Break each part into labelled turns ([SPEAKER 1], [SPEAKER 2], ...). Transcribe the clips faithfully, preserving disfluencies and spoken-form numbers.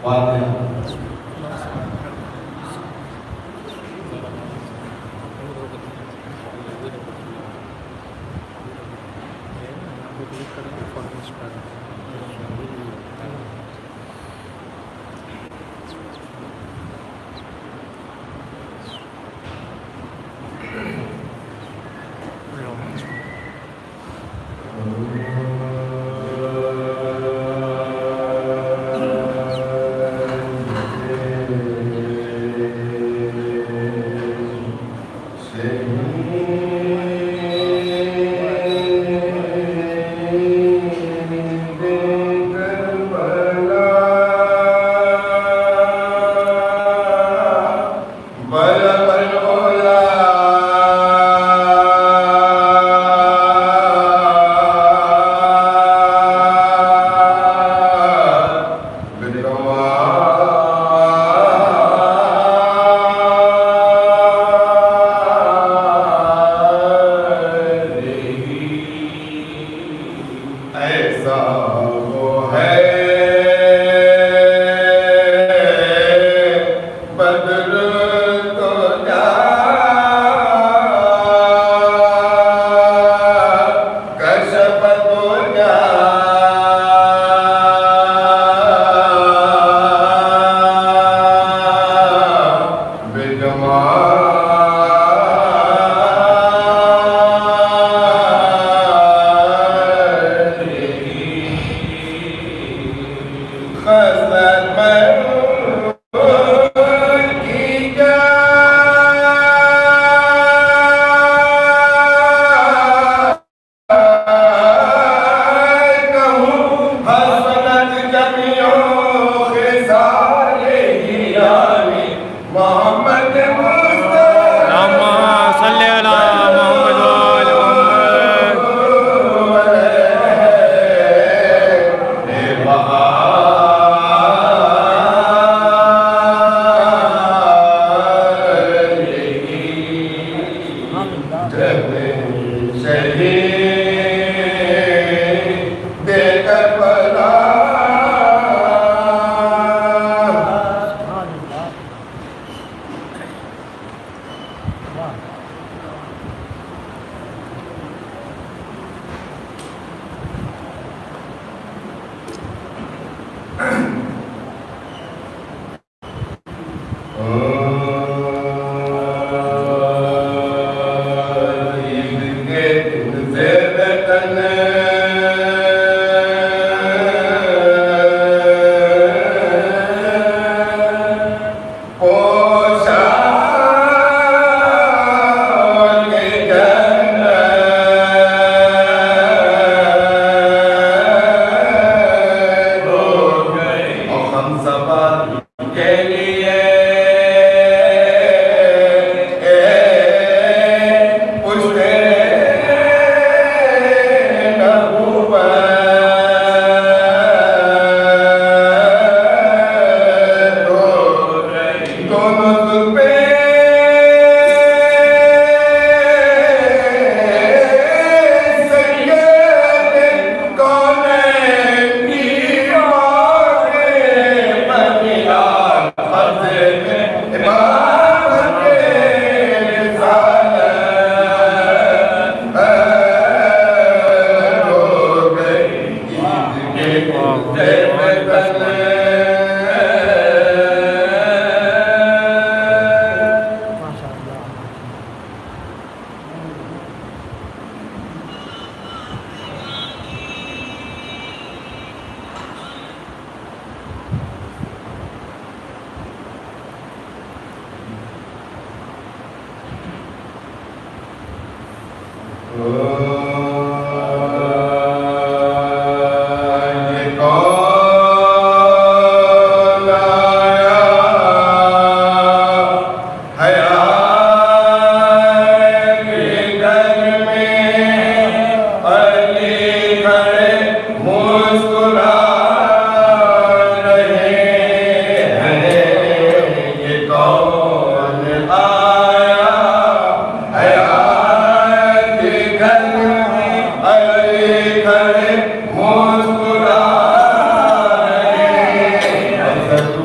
[SPEAKER 1] Amen.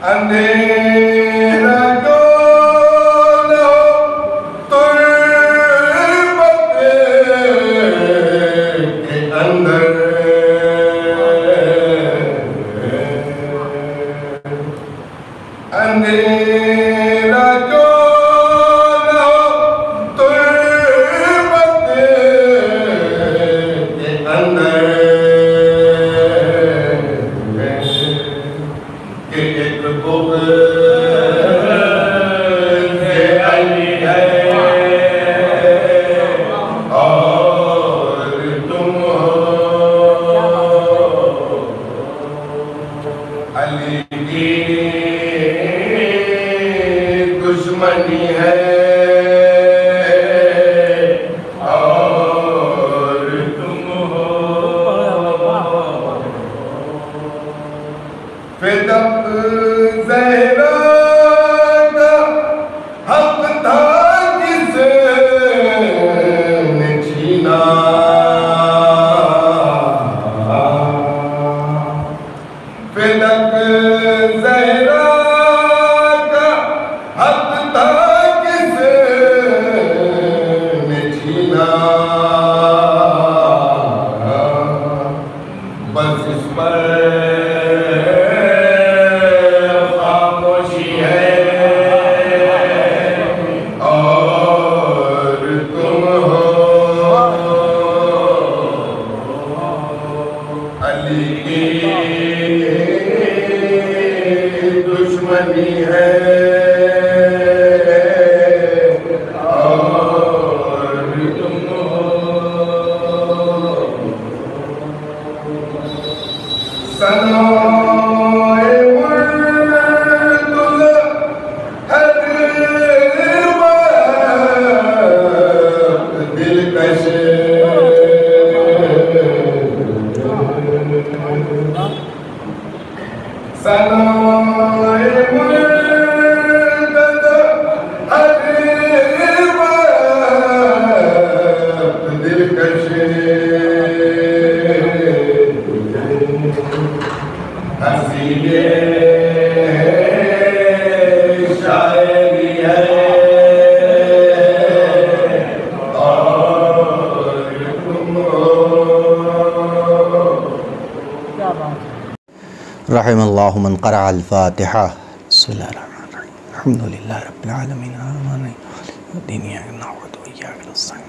[SPEAKER 1] अंधेरा जो न हो तुर्बत के अंदर, अंधेरा जो न हो तुर्बत के अंदर, कि एक बुग़्ज़ अली है और तुम हो अली की दुश्मनी है और तुम हो फिदक ज़हरा का हक था किसने छीना, फिदक ज़हरा का हक था किसने छीना, बस इस पर खामोशी है और तुम हो अली की दुश्मनी है और तुम हो सनाए मुर्तज़ा हर वक्त दिलकश, सनाए मुर्तज़ा हर वक्त दिलकश, हसीने शायरी है और तुम हो।
[SPEAKER 2] रहमल्लाहु मन क़रा अल-फ़ातिहा। बिस्मिल्लाहिर्रहमानिर्रहीम। अल्हम्दुलिल्लाहि रब्बिल आलमीन। अर्रहमानिर रहीम। इय्याक नअबुदु व इय्याक नस्तईन।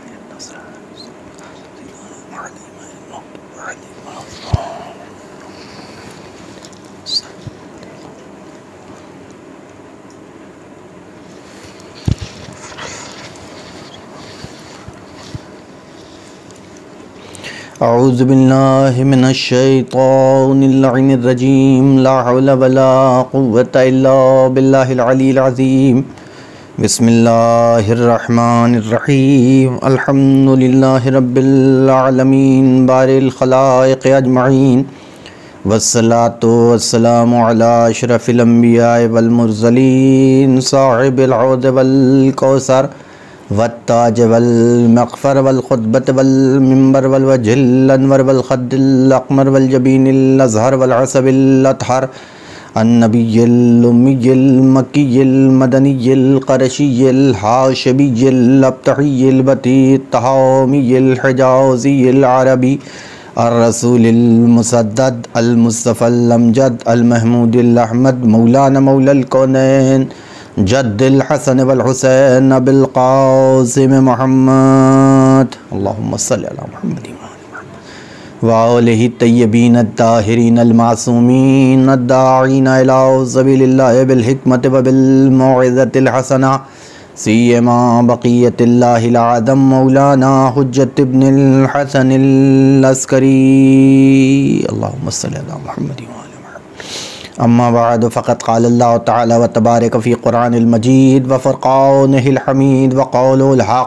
[SPEAKER 2] अऊज़ु बिल्लाहि मिनश शैतानिर रजीम। ला हौला वला कुव्वता इल्ला बिल्लाहिल अलील अज़ीम। बिस्मिल्लाहिर रहमानिर रहीम। अल्हम्दुलिल्लाहि रब्बिल आलमीन बारिल खलाइक़ अजमईन वस्सलातु वस्सलामु अला अशरफिल अंबिया वल मुरसलीन साहिबिल औद वल कौसर वत्ताज वल मग़फ़र वल ख़ुतबत वल मिंबर वल वजहिल अनवर वल ख़द्दिल अक़मर वल जबीनिल अज़हर वल असबिल अतहर अन्नबिय्यिल उम्मिय्यिल मक्किय्यिल मदनिय्यिल क़रशिय्यिल हाशिमिय्यिल अब्तहिय्यिल बतीत तहामिय्यिल हिजाज़िय्यिल अरबी अर्रसूलिल मुसद्दद अल मुस्तफ़ल अमजद अल महमूदिल अहमद मौलाना मौलल कौनैन जद्दिल हसन वल हुसैन अबिल क़ासिम मुहम्मद। अल्लाहुम्मा सल्लि अला मुहम्मद व आलिहि तय्यबीन अत्ताहिरीन अल मासूमीन अद्दाईन इला सबीलिल्लाहि बिल हिकमति व बिल मौइज़तिल हसना सीमा बक़ियतिल्लाहिल आज़म मौलाना हुज्जत इब्निल हसनिल अस्करी। अल्लाहुम्मा सल्लि अला मुहम्मद व आलि मुहम्मद। अम्मा बअद फ़क़द क़ाल अल्लाहु तआला व तबारक फ़ी क़ुरआनिल मजीद व फ़ुरक़ानिहिल हमीद व क़ौलिल हक़।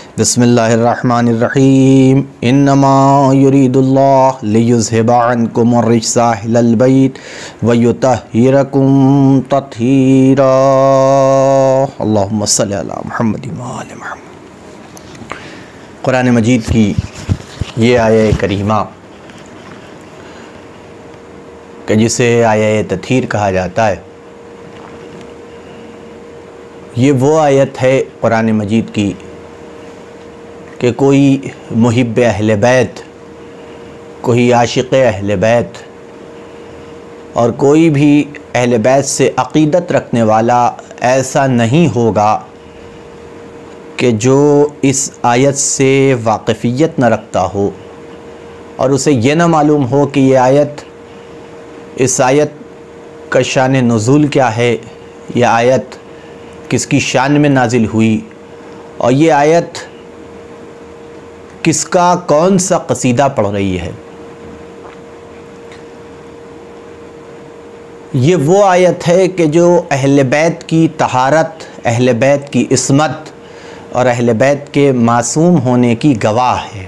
[SPEAKER 2] बिस्मिल्लाहिर्रहमानिर्रहीम। इन्नमा युरीदुल्लाहु लियुज़हिबा अन्कुम अर्रिज्सा अहलल बैत व युतहिरकुम तत्हीरा। अल्लाहुम्मा सल्लि अला मुहम्मद व आलि मुहम्मद। कुरान मजीद की ये आया करीमा कि जिसे आया तत्हीर कहा जाता है, ये वो आयत है कुरान मजीद की कि कोई मुहिब अहले बैत, कोई आशिक़ अहले बैत और कोई भी अहले बैत से अक़ीदत रखने वाला ऐसा नहीं होगा कि जो इस आयत से वाक़फ़ियत न रखता हो और उसे ये ना मालूम हो कि ये आयत, इस आयत का शान नुज़ूल क्या है, ये आयत किसकी शान में नाजिल हुई और ये आयत किसका कौन सा कसीदा पढ़ रही है। ये वो आयत है कि जो अहले बैत की तहारत, अहले बैत की इस्मत और अहले बैत के मासूम होने की गवाह है।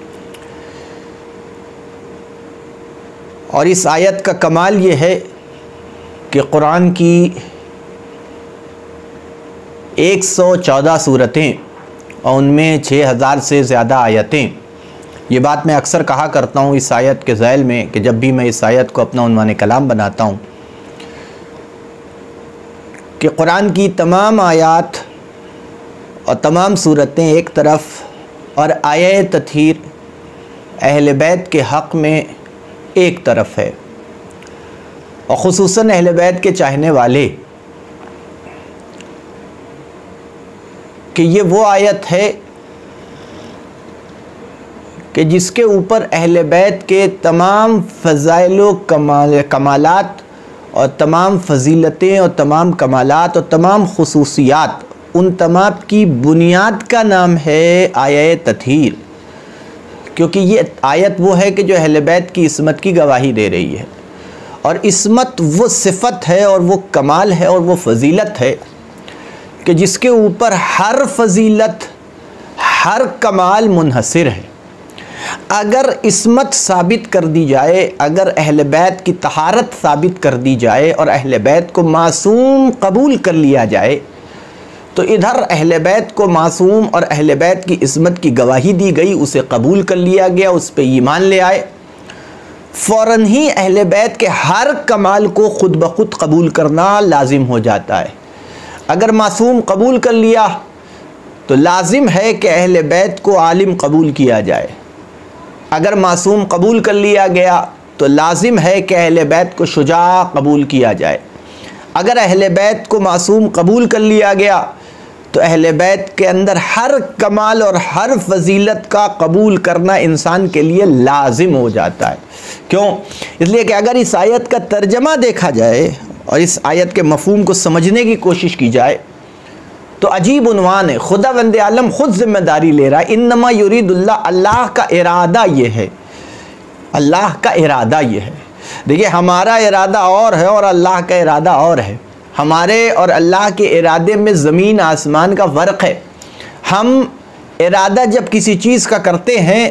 [SPEAKER 2] और इस आयत का कमाल ये है कि कुरान की एक सौ चौदह सूरतें और उनमें छः हज़ार से ज़्यादा आयतें। ये बात मैं अक्सर कहा करता हूँ इस आयत के ज़ैल में कि जब भी मैं इस आयत को अपना उन्वान कलाम बनाता हूँ कि कुरान की तमाम आयात और तमाम सूरतें एक तरफ और आये तथीर अहले बैत के हक़ में एक तरफ है। और ख़ुसूसन अहले बैत के चाहने वाले कि ये वो आयत है कि जिसके ऊपर अहले बैत के तमाम फ़ज़ाइल कमाल कमालात और तमाम फ़जीलतें और तमाम कमालात और तमाम ख़ुसूसियात, उन तमाम की बुनियाद का नाम है आये तथहीर। क्योंकि ये आयत वो है कि जो अहले बैत की इस्मत की गवाही दे रही है। और इस्मत वो सिफ़त है और वो कमाल है और वो फ़जीलत है कि जिसके ऊपर हर फ़जीलत, हर कमाल मुनहसर है। अगर इस्मत साबित कर दी जाए, अगर अहले बैत की तहारत साबित कर दी जाए और अहले बैत को मासूम कबूल कर लिया जाए, तो इधर अहले बैत को मासूम और अहले बैत की इस्मत की गवाही दी गई, उसे कबूल कर लिया गया, उस पर ईमान ले आए। फ़ौरन ही अहले बैत के हर कमाल को ख़ुद ब खुद कबूल करना लाजिम हो जाता है। अगर मासूम कबूल कर लिया तो लाजिम है कि अहले बैत को आलिम कबूल किया जाए। अगर मासूम कबूल कर लिया गया तो लाजिम है कि अहले बैत को शुजा कबूल किया जाए। अगर अहले बैत को मासूम कबूल कर लिया गया तो अहले बैत के अंदर हर कमाल और हर फजीलत का कबूल करना इंसान के लिए लाजिम हो जाता है। क्यों? इसलिए कि अगर इस आयत का तर्जमा देखा जाए और इस आयत के मफ़हूम को समझने की कोशिश की जाए तो अजीब उन्वान है। खुदा वंदे आलम ख़ुद ज़िम्मेदारी ले रहा है। इन्नमा युरीदुल्लाह, अल्लाह का इरादा ये है, अल्लाह का इरादा ये है। देखिए, हमारा इरादा और है और अल्लाह का इरादा और है। हमारे और अल्लाह के इरादे में ज़मीन आसमान का फ़र्क है। हम इरादा जब किसी चीज़ का करते हैं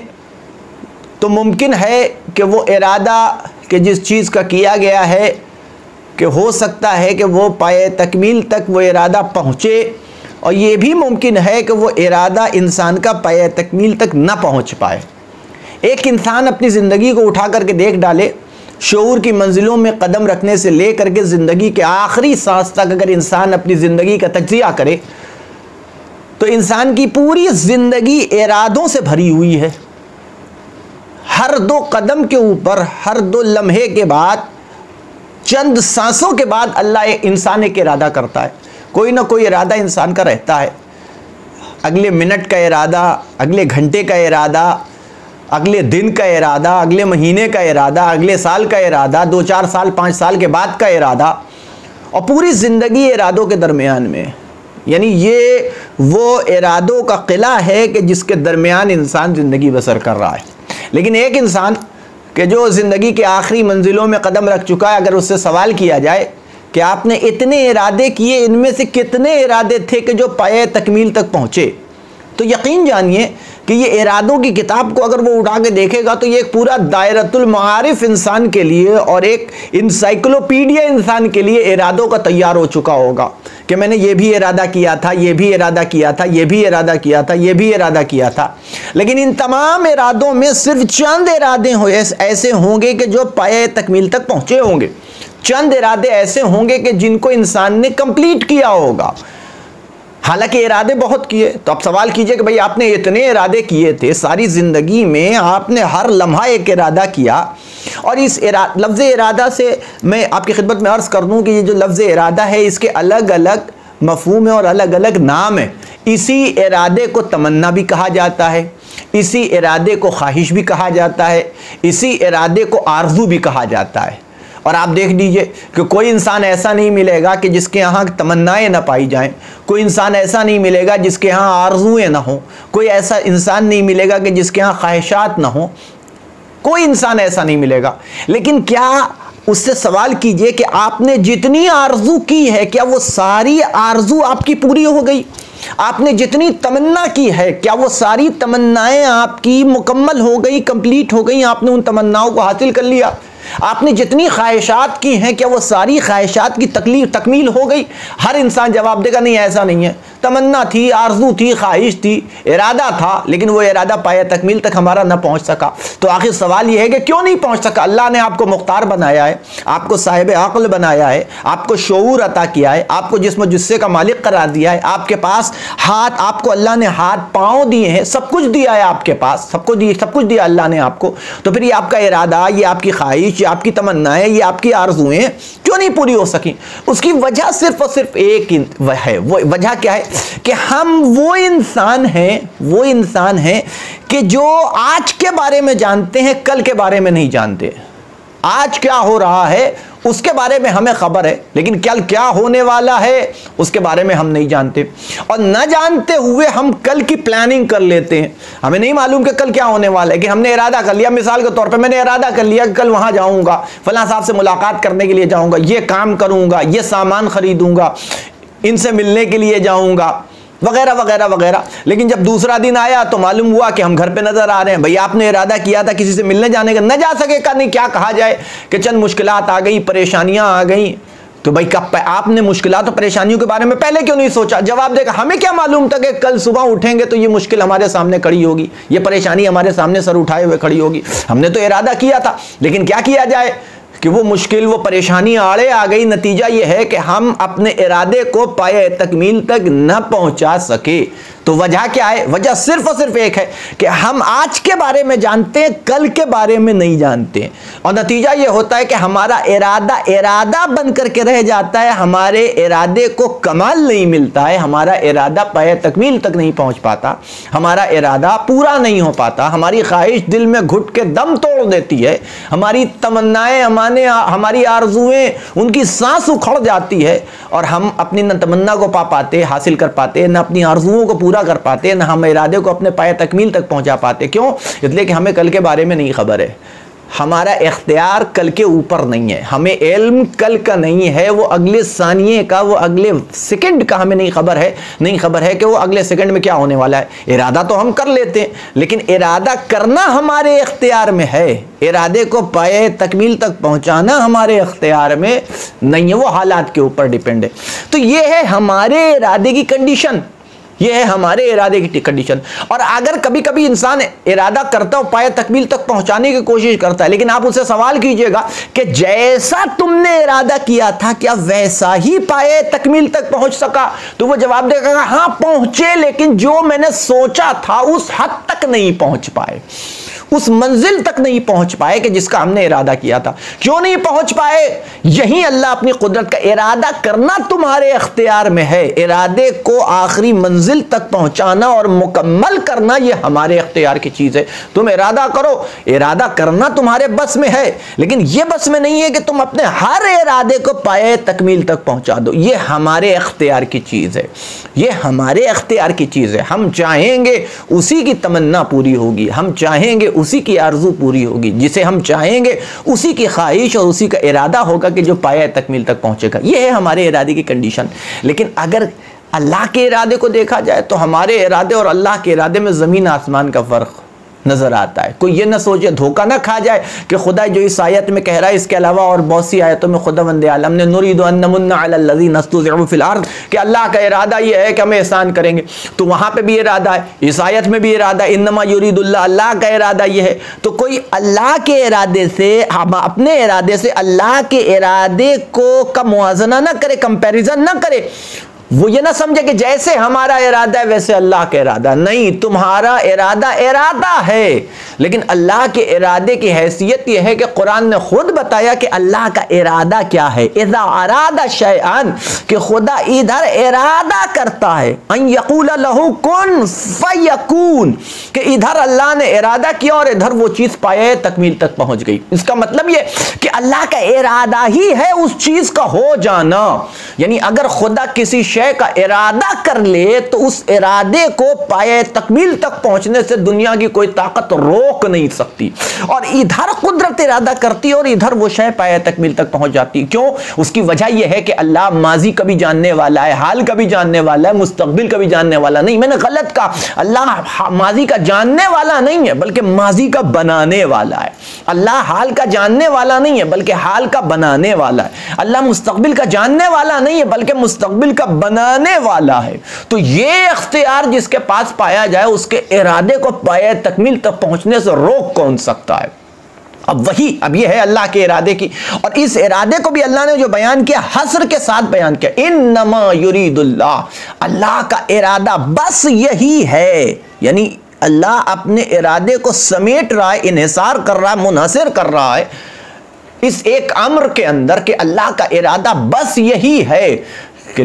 [SPEAKER 2] तो मुमकिन है कि वो इरादा कि जिस चीज़ का किया गया है कि हो सकता है कि वो पाए तकमील तक वो इरादा पहुँचे, और ये भी मुमकिन है कि वो इरादा इंसान का पाए तकमील तक ना पहुँच पाए। एक इंसान अपनी ज़िंदगी को उठा करके देख डाले, शऊर की मंजिलों में कदम रखने से ले करके ज़िंदगी के आखिरी सांस तक अगर इंसान अपनी ज़िंदगी का तज्ज़िया करे तो इंसान की पूरी ज़िंदगी इरादों से भरी हुई है। हर दो कदम के ऊपर, हर दो लम्हे के बाद, चंद सांसों के बाद अल्लाह एक इंसान एक इरादा करता है। कोई ना कोई इरादा इंसान का रहता है। अगले मिनट का इरादा, अगले घंटे का इरादा, अगले दिन का इरादा, अगले महीने का इरादा, अगले साल का इरादा, दो चार साल पाँच साल के बाद का इरादा, और पूरी ज़िंदगी इरादों के दरमियान में। यानी ये वो इरादों का किला है कि जिसके दरमियान इंसान ज़िंदगी बसर कर रहा है। लेकिन एक इंसान कि जो ज़िंदगी के आखिरी मंजिलों में कदम रख चुका है, अगर उससे सवाल किया जाए कि आपने इतने इरादे किए, इनमें से कितने इरादे थे कि जो पाए तकमील तक पहुँचे, तो यकीन जानिए कि ये इरादों की किताब को अगर वो उठा के देखेगा तो ये एक पूरा दायरतुल मारिफ इंसान के लिए और एक इंसाइक्लोपीडिया इंसान के लिए इरादों का तैयार हो चुका होगा कि मैंने ये भी इरादा किया था, ये भी इरादा किया था, ये भी इरादा किया था, ये भी इरादा किया था। लेकिन इन तमाम इरादों में सिर्फ चंद इरादे हो ऐसे होंगे कि जो पाए तकमील तक पहुँचे होंगे। चंद इरादे ऐसे होंगे कि जिनको इंसान ने कंप्लीट किया होगा। हालांकि इरादे बहुत किए। तो अब सवाल कीजिए कि भाई आपने इतने इरादे किए थे, सारी ज़िंदगी में आपने हर लम्हा एक इरादा किया, और इस इरा लफ्ज़ इरादा से मैं आपकी खिदमत में अर्ज़ कर दूँ कि ये जो लफ्ज़ इरादा है इसके अलग अलग मफ़हूम है और अलग अलग नाम है। इसी इरादे को तमन्ना भी कहा जाता है, इसी इरादे को ख्वाहिश भी कहा जाता है, इसी इरादे को आरज़ू भी कहा जाता है। और आप देख लीजिए कि कोई इंसान ऐसा नहीं मिलेगा कि जिसके यहाँ तमन्नाएं ना पाई जाएं, कोई इंसान ऐसा नहीं मिलेगा जिसके यहाँ आरज़ुएँ ना हो, कोई ऐसा इंसान नहीं मिलेगा कि जिसके यहाँ ख्वाहिशात ना हो, कोई इंसान ऐसा नहीं मिलेगा। लेकिन क्या उससे सवाल कीजिए कि आपने जितनी आरज़ू की है क्या वो सारी आरज़ू आपकी पूरी हो गई? आपने जितनी तमन्ना की है क्या वो सारी तमन्नाएं आपकी मुकम्मल हो गई, कंप्लीट हो गई, आपने उन तमन्नाओं को हासिल कर लिया? आपने जितनी ख्वाहिशात की हैं क्या वो सारी ख्वाहिशात की तकलीफ तकमील हो गई? हर इंसान जवाब देगा नहीं, ऐसा नहीं है। तमन्ना थी, आरज़ू थी, ख्वाहिश थी, इरादा था, लेकिन वो इरादा पाया तकमील तक हमारा ना पहुंच सका। तो आखिर सवाल ये है कि क्यों नहीं पहुंच सका? अल्लाह ने आपको मुख्तार बनाया है, आपको साहिब अक़ल बनाया है, आपको शऊर अता किया है, आपको जिस्म जुस्से का मालिक करार दिया है, आपके पास हाथ, आपको अल्लाह ने हाथ पाँव दिए हैं, सब कुछ दिया है आपके पास, सब कुछ दिए सब कुछ दिया अल्लाह ने आपको। तो फिर ये आपका इरादा, ये आपकी ख्वाहिश, ये आपकी तमन्नाएं, ये आपकी आरज़ुएं क्यों नहीं पूरी हो सकी? उसकी वजह सिर्फ और सिर्फ एक है। वो वजह क्या है कि हम वो इंसान हैं वो इंसान हैं कि जो आज के बारे में जानते हैं, कल के बारे में नहीं जानते। आज क्या हो रहा है उसके बारे में हमें खबर है, लेकिन कल क्या होने वाला है उसके बारे में हम नहीं जानते। और न जानते हुए हम कल की प्लानिंग कर लेते हैं। हमें नहीं मालूम कि कल क्या होने वाला है, कि हमने इरादा कर लिया। मिसाल के तौर पे मैंने इरादा कर लिया कि कल वहाँ जाऊँगा, फलां साहब से मुलाकात करने के लिए जाऊँगा, ये काम करूँगा, ये सामान ख़रीदूँगा, इनसे मिलने के लिए जाऊँगा, वगैरह वगैरह वगैरह। लेकिन जब दूसरा दिन आया तो मालूम हुआ कि हम घर पे नज़र आ रहे हैं। भाई आपने इरादा किया था किसी से मिलने जाने का, न जा सके का नहीं, क्या कहा जाए कि चंद मुश्किलात आ गई, परेशानियां आ गई। तो भाई कब आपने मुश्किलात और परेशानियों के बारे में पहले क्यों नहीं सोचा? जवाब देगा हमें क्या मालूम था कि कल सुबह उठेंगे तो ये मुश्किल हमारे सामने खड़ी होगी, ये परेशानी हमारे सामने सर उठाए हुए खड़ी होगी। हमने तो इरादा किया था, लेकिन क्या किया जाए कि वो मुश्किल, वो परेशानी आड़े आ गई। नतीजा ये है कि हम अपने इरादे को पाए तकमील तक न पहुंचा सके। तो वजह क्या है? वजह सिर्फ और सिर्फ एक है कि हम आज के बारे में जानते हैं, कल के बारे में नहीं जानते। और नतीजा ये होता है कि हमारा इरादा इरादा बन करके रह जाता है, हमारे इरादे को कमाल नहीं मिलता है, हमारा इरादा पाए तकमील तक नहीं पहुंच पाता, हमारा इरादा पूरा नहीं हो पाता, हमारी ख्वाहिश दिल में घुट के दम तोड़ देती है, हमारी तमन्नाएं, हमारे हमारी आरज़ुएं, उनकी सांस उखड़ जाती है, और हम अपनी न तमन्ना को पा पाते, हासिल कर पाते, न अपनी आरज़ुओं को पूरा कर पाते, न हम इरादे को अपने पाए तकमील तक पहुंचा पाते। क्यों? इसलिए कि हमें कल के बारे में नहीं खबर है। हमारा इख्तियार कल के ऊपर नहीं है, हमें इल्म कल का नहीं है, वो अगले सानिये का, वो अगले सेकंड का हमें नहीं खबर है। नहीं खबर है कि वो अगले सेकंड में क्या होने वाला है। इरादा तो हम कर लेते हैं, लेकिन इरादा करना हमारे इख्तियार में है, इरादे को पाए तकमील तक पहुंचाना हमारे इख्तियार में नहीं है, वो हालात के ऊपर डिपेंड है। तो ये है हमारे इरादे की कंडीशन, ये है हमारे इरादे की कंडीशन। और अगर कभी कभी इंसान इरादा करता हो, पाए तकमील तक पहुंचाने की कोशिश करता है, लेकिन आप उससे सवाल कीजिएगा कि जैसा तुमने इरादा किया था क्या वैसा ही पाए तकमील तक पहुंच सका? तो वो जवाब देगा हाँ पहुंचे, लेकिन जो मैंने सोचा था उस हद तक नहीं पहुंच पाए, उस मंजिल तक नहीं पहुंच पाए कि जिसका हमने इरादा किया था। क्यों नहीं पहुंच पाए? यही अल्लाह अपनी कुदरत का, इरादा करना तुम्हारे अख्तियार में है, इरादे को आखिरी मंजिल तक पहुंचाना और मुकम्मल करना ये हमारे अख्तियार की चीज है। तुम इरादा करो, इरादा करना तुम्हारे बस में है, लेकिन ये बस में नहीं है कि तुम अपने हर इरादे को पाए तकमील तक पहुंचा दो। ये हमारे अख्तियार की चीज है, ये हमारे अख्तियार की चीज है। हम चाहेंगे उसी की तमन्ना पूरी होगी, हम चाहेंगे उसी की आरज़ू पूरी होगी, जिसे हम चाहेंगे उसी की ख्वाहिश और उसी का इरादा होगा कि जो पाया तकमील तक पहुंचेगा। यह है हमारे इरादे की कंडीशन। लेकिन अगर अल्लाह के इरादे को देखा जाए तो हमारे इरादे और अल्लाह के इरादे में ज़मीन आसमान का फ़र्क नज़र आता है। कोई ये ना सोचे, धोखा ना खा जाए कि खुदा जो इस आयत में कह रहा है, इसके अलावा और बहुत सी आयतों में खुदावंद आलम ने नुरीदु अन नमुन्ना अलल लज़ीना नस्तज़िउ फिल अर्ज़, कि अल्लाह का इरादा ये है कि हम एहसान करेंगे। तो वहाँ पे भी इरादा है, इस आयत में भी इरादा है, इन्नमा युरीदुल्लाह, अल्लाह का इरादा ये है। तो कोई अल्लाह के इरादे से, हम अपने इरादे से अल्लाह के इरादे को का मुआजना ना करे, कंपेरिजन ना करे, वो ये ना समझे कि जैसे हमारा इरादा है वैसे अल्लाह का इरादा नहीं। तुम्हारा इरादा इरादा है, लेकिन अल्लाह के इरादे की हैसियत यह है कि कुरान ने खुद बताया कि अल्लाह का इरादा क्या है। इज़ा अरादा शैअन, कि खुदा इधर इरादा करता है, अन यक़ूल लहू कुन फयकून, कि इधर अल्लाह ने इरादा किया और इधर वो चीज पाए तकमील तक पहुंच गई। इसका मतलब ये कि अल्लाह का इरादा ही है उस चीज का हो जाना। यानी अगर खुदा किसी का इरादा कर ले तो उस इरादे को पाए तकमील तक पहुंचने से दुनिया की कोई ताकत रोक नहीं सकती। और इधर कुदरत इरादा करती है और इधर वो शय पाए तकमील तक पहुंच जाती। क्यों? उसकी वजह यह है कि अल्लाह माजी का भी जानने वाला है, हाल का भी जानने वाला है, मुस्तकबिल का भी जानने वाला नहीं। मैंने गलत कहा, अल्लाह माजी का जानने वाला नहीं है बल्कि माजी का बनाने वाला है। अल्लाह हाल का जानने वाला नहीं है बल्कि हाल का बनाने वाला है। अल्लाह मुस्तकबिल का जानने वाला नहीं है बल्कि मुस्तकबिल का बनाने वाला है। तो ये इख्तियार जिसके पास पाया जाए उसके इरादे को पाए तकमील तक पहुंचने से रोक कौन सकता है? अब वही अब ये है अल्लाह के इरादे की, और इस इरादे को भी अल्लाह ने जो बयान किया हस्र के साथ बयान किया, इन्नमा युरीदुल्लाह, अल्लाह का इरादा बस यही है। यानी अल्लाह अपने इरादे को समेट रहा है, इन्हिसार कर रहा है, मुनहसिर कर रहा है इस एक अम्र के अंदर कि अल्लाह का इरादा बस यही है कि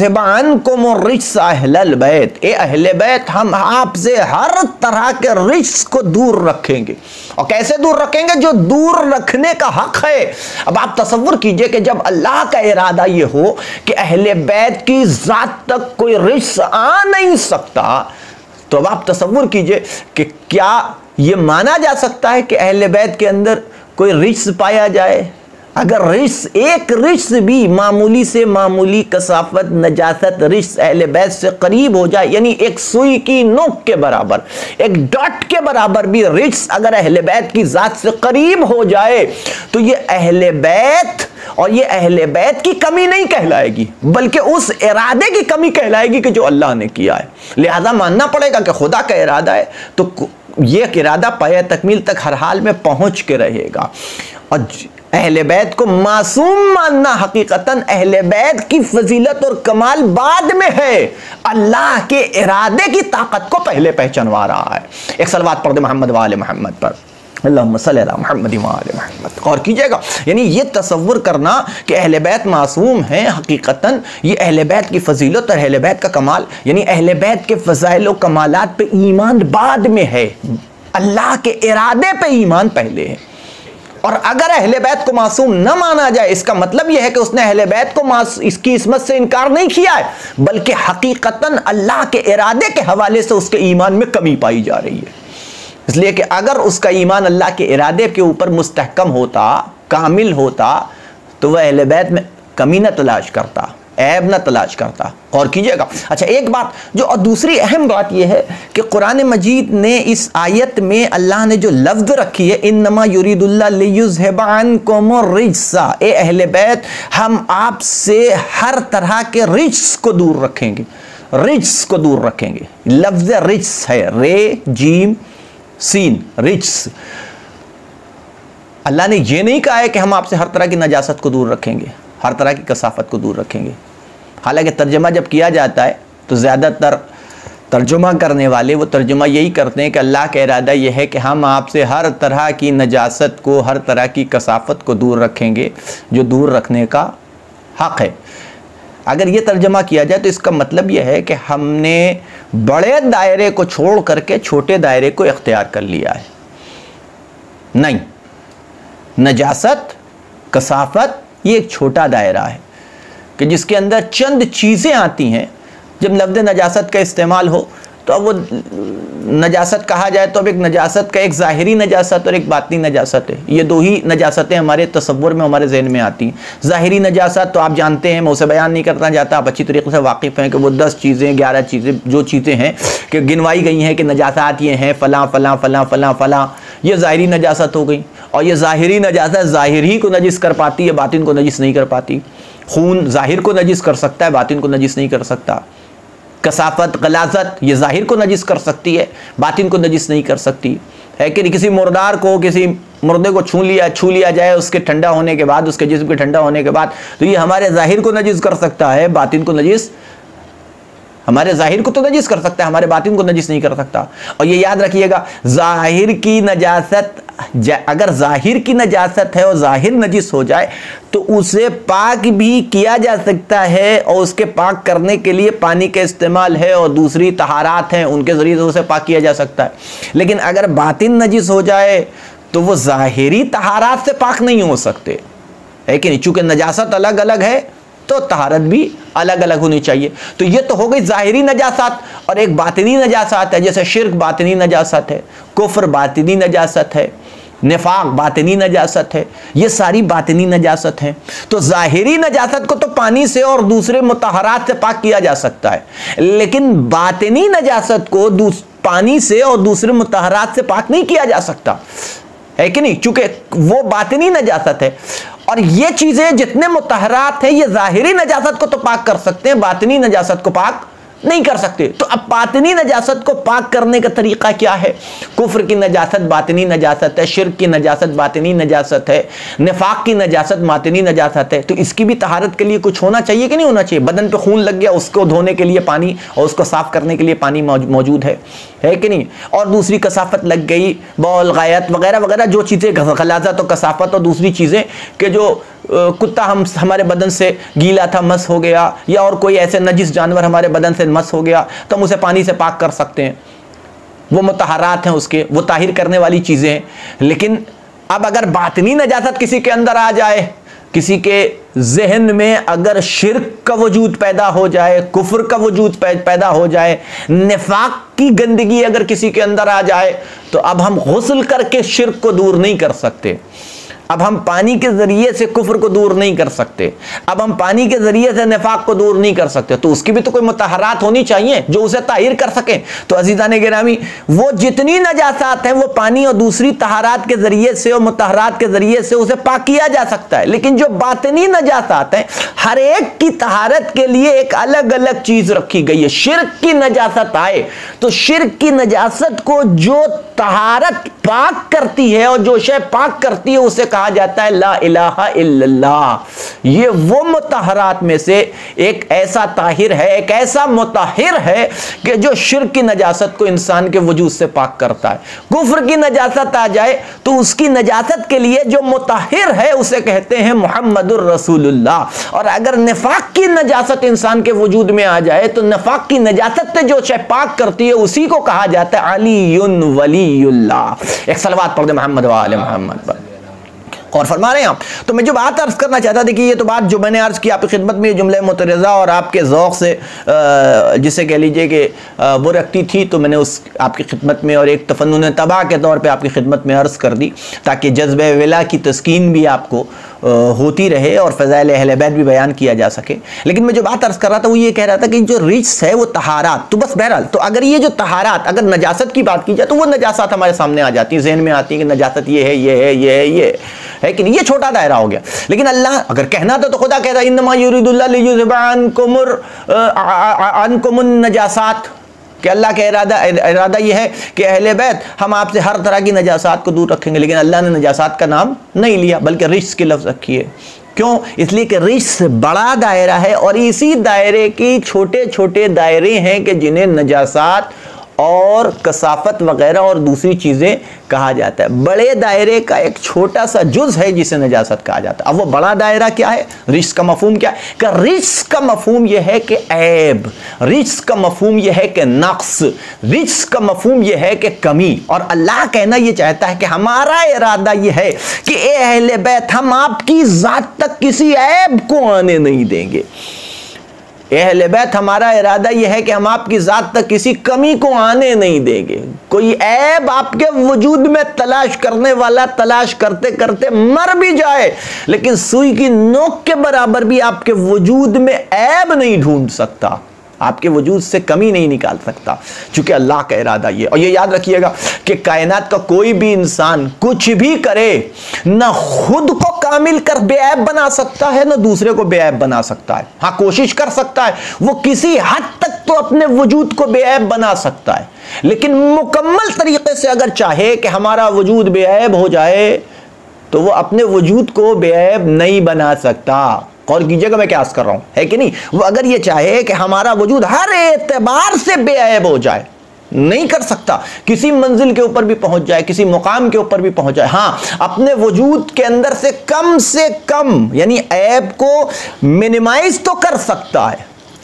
[SPEAKER 2] बैत, ए अहले बैत, हम आपसे हर तरह के रिज्स को दूर रखेंगे। और कैसे दूर रखेंगे? जो दूर रखने का हक है। अब आप तसव्वुर कीजिए कि जब अल्लाह का इरादा ये हो कि अहले बैत की जात तक कोई रिज्स आ नहीं सकता, तो अब आप तसव्वुर कीजिए कि क्या ये माना जा सकता है कि अहले बैत के अंदर कोई रिज्स पाया जाए? अगर रिज्स, एक रिज्स भी मामूली से मामूली कसाफत, नजासत, रिज्स अहले बैत से करीब हो जाए, यानी एक सुई की नोक के बराबर, एक डॉट के बराबर भी रिज्स अगर अहले बैत की जात से करीब हो जाए, तो ये अहले बैत और ये अहले बैत की कमी नहीं कहलाएगी बल्कि उस इरादे की कमी कहलाएगी कि जो अल्लाह ने किया है। लिहाजा मानना पड़ेगा कि खुदा का इरादा है तो ये इरादा पाया तकमील तक हर हाल में पहुंच के रहेगा। और अहले बैत को मासूम मानना, हकीकतन अहले बैत की फजीलत और कमाल बाद में है, अल्लाह के इरादे की ताकत को पहले पहचानवा रहा है। एक सलवात पढ़ दे मोहम्मद वाले मोहम्मद पर, अल्लाहुम्मा सल्ली अला मुहम्मद व आले मुहम्मद। गौर कीजिएगा, यानी ये तसव्वुर करना कि अहले बैत मासूम हैं, हकीकतन ये अहले बैत की फजीलत और अहले बैत का कमाल, यानी अहले बैत के फजाइल और कमालात पे ईमान बाद में है, अल्लाह के इरादे पे ईमान पहले है। और अगर अहले बैत को मासूम न माना जाए, इसका मतलब यह है कि उसने अहले बैत को मास इसकी इसमत से इनकार नहीं किया है, बल्कि हकीकतन अल्लाह के इरादे के हवाले से उसके ईमान में कमी पाई जा रही है। इसलिए कि अगर उसका ईमान अल्लाह के इरादे के ऊपर मुस्तहकम होता, कामिल होता, तो वह अहले बैत में कमी न तलाश करता, ऐब न तलाश करता। और कीजिएगा, अच्छा एक बात जो, और दूसरी अहम बात यह है कि कुरान मजीद ने इस आयत में अल्लाह ने जो लफ्ज़ रखी है, इन्नमा युरीदुल्लाह लियुज़हिबा अन्कुम रिज्सा, ए अहले बैत हम आपसे हर तरह के रिज्स को दूर रखेंगे, रिज्स को दूर रखेंगे। लफ्ज़ रिज्स है रे जीम सीन, रिज्स। अल्लाह ने यह नहीं कहा है कि हम आपसे हर तरह की नजासत को दूर रखेंगे, हर तरह की कसाफत को दूर रखेंगे। हालांकि तर्जमा जब किया जाता है तो ज़्यादातर तर्जुमा करने वाले वो तर्जुमा यही करते हैं कि अल्लाह का इरादा यह है कि हम आपसे हर तरह की नजासत को, हर तरह की कसाफत को दूर रखेंगे, जो दूर रखने का हक़ है। अगर ये तर्जमा किया जाए तो इसका मतलब यह है कि हमने बड़े दायरे को छोड़ करके छोटे दायरे को इख्तियार कर लिया है। नहीं, नजासत, कसाफत ये एक छोटा दायरा है कि जिसके अंदर चंद चीज़ें आती हैं। जब लफ्ज़ नजासत का इस्तेमाल हो तो अब वो नजासत कहा जाए तो अब एक नजासत का एक ज़ाहिरी नजासत और एक बातिनी नजासत है। ये दो ही नजासतें हमारे तसव्वुर में, हमारे जहन में आती हैं। ज़ाहिरी नजासत तो आप जानते हैं, मैं उसे बयान नहीं करना चाहता, आप अच्छी तरीके से वाकिफ़ हैं कि वो दस चीज़ें, ग्यारह चीज़ें, जो चीज़ें हैं कि गिनवाई गई हैं कि नजासात ये हैं, फ़लाँ फ़लाँ फ़लाँ फ़लाँ फ़लाँ, ये ज़ाहिरी नजासत हो गई। और ये ज़ाहिरी नजासत ज़ाहिर ही को नजिस कर पाती है, बातिन को नजिस नहीं कर पाती। खून ज़ाहिर को नजिस कर सकता है, बातिन को नजिस नहीं कर सकता। कसाफत, गलाजत ये ज़ाहिर को नजिस कर सकती है, बातिन को नजिस नहीं कर सकती है। कि किसी मुर्दार को, किसी मुर्दे को छू लिया छू लिया जाए उसके ठंडा होने के बाद, उसके जिस्म के ठंडा होने के बाद, तो ये हमारे ज़ाहिर को नजिस कर सकता है, बातिन को नजिस हमारे जाहिर को तो नजिस कर सकता है, हमारे बातिन को नजिस नहीं कर सकता। और ये याद रखिएगा, जाहिर की नजासत, अगर जाहिर की नजासत है और जाहिर नजिस हो जाए तो उसे पाक भी किया जा सकता है, और उसके पाक करने के लिए पानी का इस्तेमाल है और दूसरी तहारात हैं, उनके ज़रिए से उसे पाक किया जा सकता है। लेकिन अगर बातिन नजिस हो जाए तो वो जाहिरी तहारात से पाक नहीं हो सकते, है कि नहीं? चूँकि नजासत अलग अलग है तो तहारत भी अलग अलग होनी चाहिए। तो ये तो हो गई ज़ाहिरी नजासत, और एक बातिनी नजासत है, जैसे शिर्क बातिनी नजासत है, कुफ्र बातिनी नजासत है, निफाक बातिनी नजासत है, ये सारी बातिनी नजासत हैं। तो ज़ाहिरी नजासत को तो पानी से और दूसरे मुतहरात से पाक किया जा सकता है, लेकिन बातिनी नजासत को पानी से और दूसरे मुतहरात से पाक नहीं किया जा सकता, है कि नहीं? चूंकि वो बातिनी नजासत है, और ये चीजें जितने मुतहरात हैं ये ज़ाहिरी नजासत को तो पाक कर सकते हैं, बातिनी नजासत को पाक नहीं कर सकते। तो अब बातिनी नजासत को पाक करने का तरीका क्या है? कुफ्र की नजासत बातिनी नजासत है, शिर्क की नजासत बातिनी नजासत है, निफाक की नजासत बातिनी नजासत है। तो इसकी भी तहारत के लिए कुछ होना चाहिए कि नहीं होना चाहिए? बदन पे खून लग गया, उसको धोने के लिए पानी और उसको साफ करने के लिए पानी मौजूद है, है कि नहीं? और दूसरी कसाफत लग गई, बौल गायत वगैरह वगैरह जो चीज़ें, गलाजत और कसाफत और दूसरी चीज़ें कि जो कुत्ता हम हमारे बदन से गीला था, मस हो गया, या और कोई ऐसे नजिस जानवर हमारे बदन से मस हो गया, तो हम उसे पानी से पाक कर सकते हैं। वो मुतहरात हैं उसके, वो ताहिर करने वाली चीज़ें हैं। लेकिन अब अगर बातिनी नजासत किसी के अंदर आ जाए, किसी के जहन में अगर शिर्क का वजूद पैदा हो जाए, कुफ्र का वजूद पैदा हो जाए, निफाक की गंदगी अगर किसी के अंदर आ जाए, तो अब हम गुस्ल करके शिर्क को दूर नहीं कर सकते, अब हम पानी के ज़रिए से कुफ्र को दूर नहीं कर सकते, अब हम पानी के ज़रिए से निफाक को दूर नहीं कर सकते। तो उसकी भी तो कोई मुतहरात होनी चाहिए जो उसे ताहिर कर सके। तो अज़ीज़ान गिरामी, वो जितनी नजासात हैं वो पानी और दूसरी तहारात के ज़रिए से और मुतहरात के ज़रिए से उसे पाक किया जा सकता है। लेकिन जो बातिनी नजासात हैं, हर एक की तहारत के लिए एक अलग अलग चीज़ रखी गई है। शिर्क की नजासत आए तो शिर्क की नजासत को जो तहारत पाक करती है और जो शय पाक करती है उसे कहा जाता है ला इलाहा इल्लल्लाह। ये वो मुतहरात में से एक ऐसा ताहिर है, एक ऐसा मुताहिर है कि जो शिर्क की नजासत को इंसान के वजूद से पाक करता है। कुफ्र की नजासत आ जाए तो उसकी नजासत के लिए जो मुताहिर है उसे कहते हैं मुहम्मदुर रसूलुल्लाह। और अगर निफाक की नजासत इंसान के वजूद में आ जाए तो निफाक की नजासत से जो शय पाक करती है उसी को कहा जाता है अलीयुन वलीयुल्लाह। एक सलवात पढ़ दे मोहम्मद व आले मोहम्मद पर। और फरमा रहे हैं आप। तो मैं जो बात अर्ज करना चाहता था कि ये तो बात जो मैंने अर्ज की आपकी खिदमत में, जुमले मुतरज़ा और आपके ज़ौक़ से जिसे कह लीजिए कि वो रखती थी, तो मैंने उस आपकी खिदमत में और एक तफन्नुन तबाह के तौर पे आपकी खिदमत में अर्ज़ कर दी, ताकि जज्बे विला की तस्कीन भी आपको होती रहे और फ़ज़ाइल अहले बैत भी बयान किया जा सके। लेकिन मैं जो बात अर्ज़ कर रहा था वो ये कह रहा था कि जो रिज्स है वो तहारात, तो बस बहरहाल, तो अगर ये जो तहारात, अगर नजासत की बात की जाए तो वो नजासत हमारे सामने आ जाती है, जहन में आती है कि नजासत ये है, ये है, ये है, ये है कि नहीं। ये छोटा दायरा हो गया। लेकिन अल्लाह अगर कहना तो, तो खुदा कहता है इन्नमा युरिदुल्लाह लियुज़हिबा अन्कुमुर अन्कुमुन नजासात, कि अल्लाह का इरादा इरादा ये है कि अहले बैत हम आपसे हर तरह की नजासात को दूर रखेंगे। लेकिन अल्लाह ने नजासात का नाम नहीं लिया, बल्कि रिज्स के लफ्ज़ रखी है। क्यों? इसलिए कि रिज्स बड़ा दायरा है और इसी दायरे की छोटे छोटे दायरे हैं कि जिन्हें नजासात और कसाफत वगैरह और दूसरी चीज़ें कहा जाता है। बड़े दायरे का एक छोटा सा जुज़ है जिसे नजासत कहा जाता है। अब वो बड़ा दायरा क्या है? रिज्स का मफहूम क्या है? कि रिज्स का मफहूम यह है कि ऐब, रिज्स का मफहूम यह है कि नक्स, रिज्स का मफहूम यह है कि कमी। और अल्लाह कहना यह चाहता है कि हमारा इरादा यह है कि ए अहले बैत, हम आपकी ज़ात तक किसी ऐब को आने नहीं देंगे। अहले बैत, हमारा इरादा यह है कि हम आपकी ज़ात तक किसी कमी को आने नहीं देंगे। कोई ऐब आपके वजूद में तलाश करने वाला तलाश करते करते मर भी जाए, लेकिन सुई की नोक के बराबर भी आपके वजूद में ऐब नहीं ढूंढ सकता, आपके वजूद से कमी नहीं निकाल सकता, चूंकि अल्लाह का इरादा ये। और ये याद रखिएगा कि कायनात का कोई भी इंसान कुछ भी करे, ना खुद को कामिल कर बेऐब बना सकता है, ना दूसरे को बेऐब बना सकता है। हाँ, कोशिश कर सकता है, वो किसी हद तक तो अपने वजूद को बेऐब बना सकता है, लेकिन मुकम्मल तरीके से अगर चाहे कि हमारा वजूद बेऐब हो जाए तो वो अपने वजूद को बेऐब नहीं बना सकता। और कीजिएगा मैं क्या कर रहा हूं, है कि नहीं। वो अगर ये चाहे कि हमारा वजूद हर एतबार से बेअयब हो जाए, नहीं कर सकता। किसी मंजिल के ऊपर भी पहुंच जाए, किसी मुकाम के ऊपर भी पहुंच जाए, हां अपने वजूद के अंदर से कम से कम यानी ऐब को मिनिमाइज तो कर सकता है।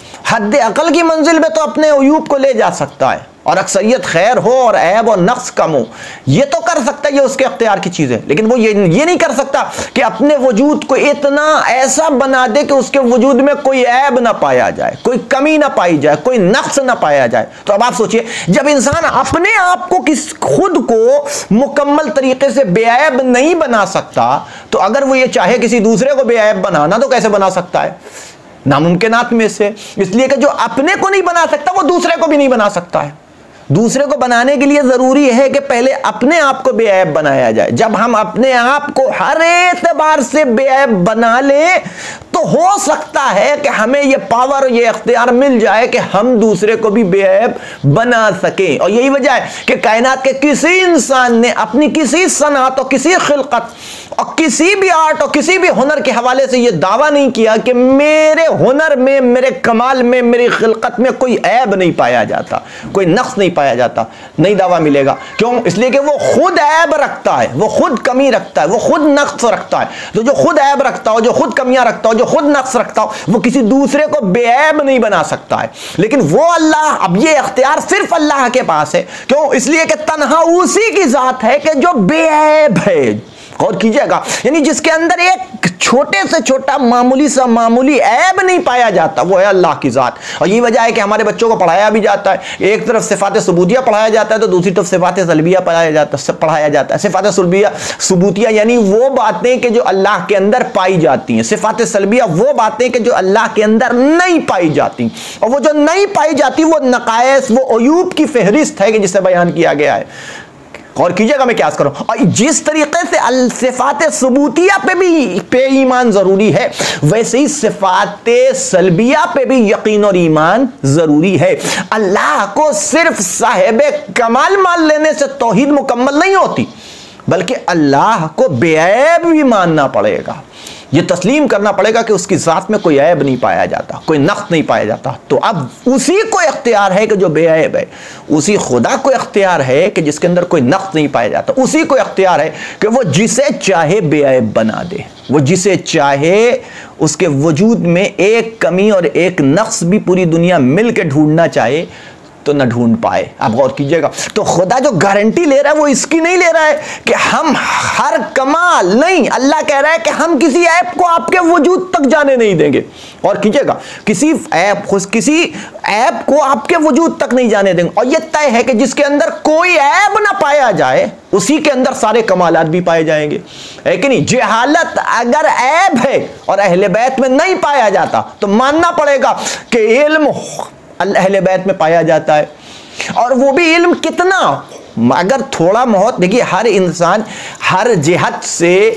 [SPEAKER 2] हद अकल की मंजिल में तो अपने अयूब को ले जा सकता है, और अक्सरियत खैर हो और ऐब और नक्स कम हो, ये तो कर सकता है, ये उसके अख्तियार की चीज़ है। लेकिन वो ये ये नहीं कर सकता कि अपने वजूद को इतना ऐसा बना दे कि उसके वजूद में कोई ऐब ना पाया जाए, कोई कमी ना पाई जाए, कोई नक्स ना पाया जाए। तो अब आप सोचिए, जब इंसान अपने आप को किस खुद को मुकम्मल तरीके से बेऐब नहीं बना सकता, तो अगर वो ये चाहे किसी दूसरे को बेऐब बनाना, तो कैसे बना सकता है? नामुमकिनात में से। इसलिए कि जो अपने को नहीं बना सकता वो दूसरे को भी नहीं बना सकता है। दूसरे को बनाने के लिए जरूरी है कि पहले अपने आप को बेऐब बनाया जाए। जब हम अपने आप को हर एतबार से बेऐब बना लें, तो हो सकता है कि हमें यह पावर, यह इख्तियार मिल जाए कि हम दूसरे को भी बेऐब बना सकें। और यही वजह है कि कायनात के किसी इंसान ने अपनी किसी सनअत और किसी खिलकत और किसी भी आर्ट और किसी भी हुनर के हवाले से यह दावा नहीं किया कि मेरे हुनर में, मेरे कमाल में, मेरी खिलकत में कोई ऐब नहीं पाया जाता, कोई नक्स नहीं पाया जाता। नहीं दावा मिलेगा। क्यों? इसलिए कि वो खुद ऐब रखता है, वो खुद कमी रखता है, वो खुद नक्स रखता है। तो जो खुद ऐब रखता हो, जो खुद कमियां रखता हो, जो खुद नक्स रखता हो, वो किसी दूसरे को बेऐब नहीं बना सकता है। लेकिन वो अल्लाह, अब ये इख्तियार सिर्फ अल्लाह के पास है। क्यों? इसलिए कि तन्हा उसी की जात है कि जो बेऐब है। और कीजिएगा, यानी जिसके अंदर एक छोटे से छोटा मामूली सा मामूली ऐब नहीं पाया जाता, वो है अल्लाह की जात। और यही वजह है कि हमारे बच्चों को पढ़ाया भी जाता है, एक तरफ सिफात सुबूतिया पढ़ाया जाता है, तो दूसरी तरफ सिफात सलबिया पढ़ाया जाता है पढ़ाया जाता है सिफात सुलबिया सुबूतिया यानी वो बातें कि जो अल्लाह के अंदर पाई जाती हैं, सिफात सलबिया वो बातें कि जो अल्लाह के अंदर नहीं पाई जाती। और वो जो नहीं पाई जाती वो नकायस, वो अयूब की फहरिस्त है कि जिसे बयान किया गया है। और कीजिएगा मैं क्या करूं। और जिस तरीके से अल सिफात सबूतिया पे भी पे ईमान जरूरी है, वैसे ही सिफात सलबिया पे भी यकीन और ईमान जरूरी है। अल्लाह को सिर्फ साहिब कमाल मान लेने से तौहीद मुकम्मल नहीं होती, बल्कि अल्लाह को बेऐब भी मानना पड़ेगा। ये तस्लीम करना पड़ेगा कि उसकी ज़ात में कोई ऐब नहीं पाया जाता, कोई नक़्स नहीं पाया जाता। तो अब उसी को इख्तियार है कि जो बेऐब है, उसी खुदा को इख्तियार है कि जिसके अंदर कोई नक़्स नहीं पाया जाता, उसी को इख्तियार है कि वो जिसे चाहे बेऐब बना दे, वो जिसे चाहे उसके वजूद में एक कमी और एक नक़्स भी पूरी दुनिया मिल के ढूंढना चाहे तो न ढूंढ पाए। आप गौर कीजिएगा, तो खुदा जो गारंटी ले रहा है वो इसकी नहीं ले रहा है कि हम हर कमाल, नहीं, अल्लाह कह रहा है कि हम किसी ऐप को आपके वजूद तक जाने नहीं देंगे। और कीजिएगा, किसी ऐप खुद किसी ऐप को आपके वजूद तक नहीं जाने देंगे। और ये तय है कि जिसके अंदर कोई ऐब ना पाया जाए, उसी के अंदर सारे कमालात भी पाए जाएंगे, है कि नहीं। जहालत अगर ऐब है और अहले बैत में नहीं पाया जाता, तो मानना पड़ेगा कि इल्म अहले बैत में पाया जाता है। और वो भी इल्म कितना, अगर थोड़ा बहुत, देखिए हर इंसान हर जिहत से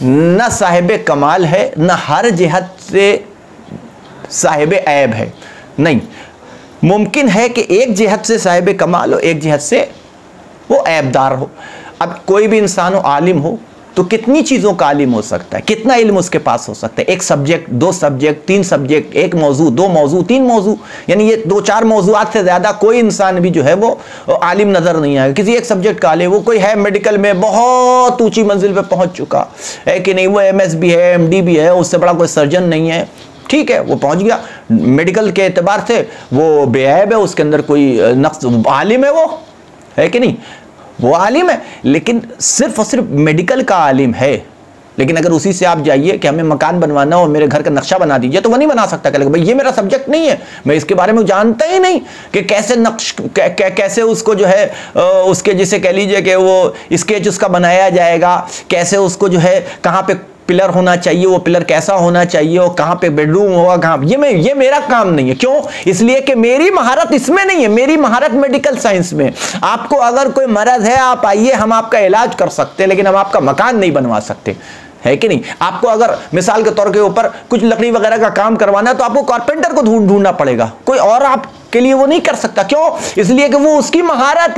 [SPEAKER 2] न साहिब कमाल है, न हर जिहत से साहिब ऐब है। नहीं, मुमकिन है कि एक जिहत से साहिब कमाल हो, एक जिहत से वो ऐबदार हो। अब कोई भी इंसान हो, आलिम हो, तो कितनी चीज़ों का आलिम हो सकता है, कितना इल्म उसके पास हो सकता है। एक सब्जेक्ट, दो सब्जेक्ट, तीन सब्जेक्ट, एक मौजू, दो मौजू, तीन मौजू, यानी ये दो चार मौजूआत से ज़्यादा कोई इंसान भी जो है वो आलिम नज़र नहीं आएगा। किसी एक सब्जेक्ट का आलिम, वो कोई है मेडिकल में बहुत ऊंची मंजिल पे पहुंच चुका है कि नहीं, वो एम एस भी है, एम डी भी है, उससे बड़ा कोई सर्जन नहीं है, ठीक है, वो पहुंच गया मेडिकल के एतबार से, वो बेऐब है, उसके अंदर कोई नक्स, आलिम है वो, है कि नहीं, वो आलिम है। लेकिन सिर्फ और सिर्फ मेडिकल का आलिम है। लेकिन अगर उसी से आप जाइए कि हमें मकान बनवाना हो, मेरे घर का नक्शा बना दीजिए, तो वो नहीं बना सकता। कहेगा भाई ये मेरा सब्जेक्ट नहीं है, मैं इसके बारे में जानता ही नहीं कि कैसे नक्श कै, कै, कैसे उसको जो है उसके जिसे कह लीजिए कि वो स्केच उसका बनाया जाएगा, कैसे उसको जो है कहाँ पे पिलर होना चाहिए, वो पिलर कैसा होना चाहिए, और कहाँ पे बेडरूम होगा, कहाँ, ये मैं ये मेरा काम नहीं है। क्यों? इसलिए कि मेरी महारत इसमें नहीं है, मेरी महारत मेडिकल साइंस में। आपको अगर कोई मरज है, आप आइए, हम आपका इलाज कर सकते हैं, लेकिन हम आपका मकान नहीं बनवा सकते, है कि नहीं। आपको अगर मिसाल के तौर के ऊपर कुछ लकड़ी वगैरह का काम करवाना है, तो आपको कारपेंटर को ढूंढ ढूंढना पड़ेगा, कोई और आपके लिए वो नहीं कर सकता। क्यों? इसलिए कि वो उसकी महारत है,